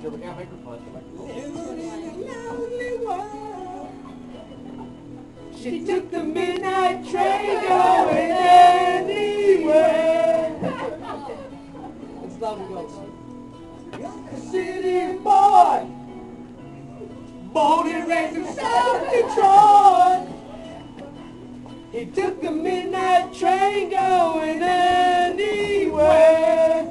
She took the midnight train going anywhere. It's lovely girls. City boy, born and raised in South Detroit. He took the midnight train going anywhere.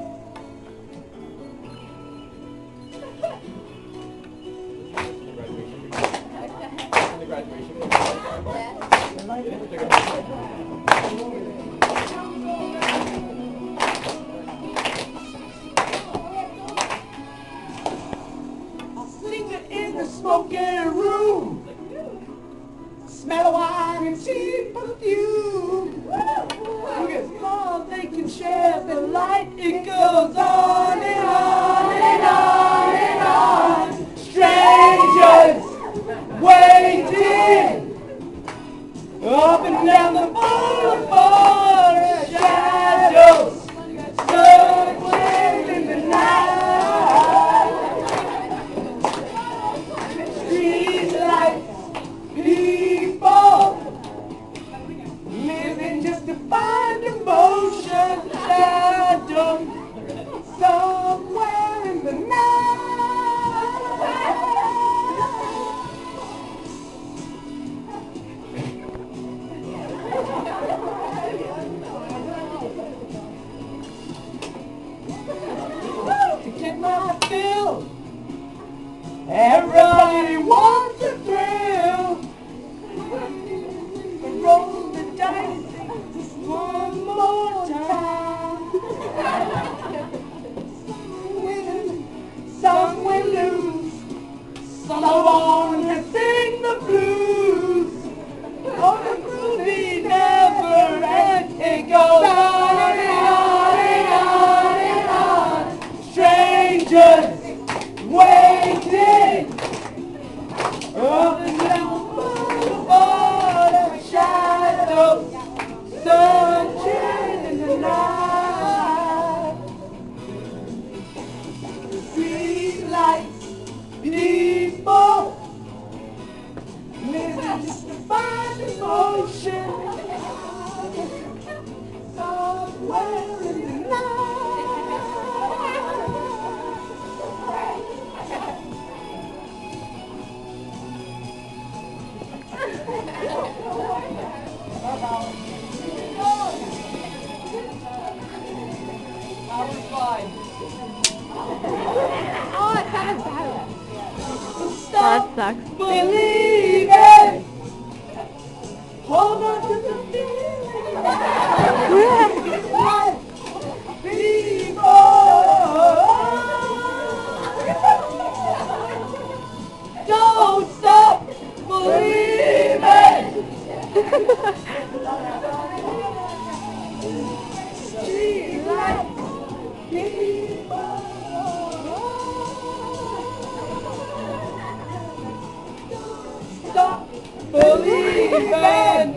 In the smoking room, smell of wine and cheap perfume. Small they can share the light. It goes on and on and on and on. Strangers waiting up and down the boulevard. Shadows searching in the night. People living just to find emotion, shadow somewhere in the night. To get my fill, everybody wants a thrill. Roll the dice just one more time. Some win, some will lose. Some are born to sing the blues. Oh, the groovy never ends. It goes on and on and on and on. Strangers waiting up and down the boulevard. Shadows searching in the night. Street lights, people living just to find emotion somewhere in the night. Oh, it kind of bad. Stop That sucks. believing. Hold on to the feeling. People, don't stop believing. Street lights, people. Stop believing.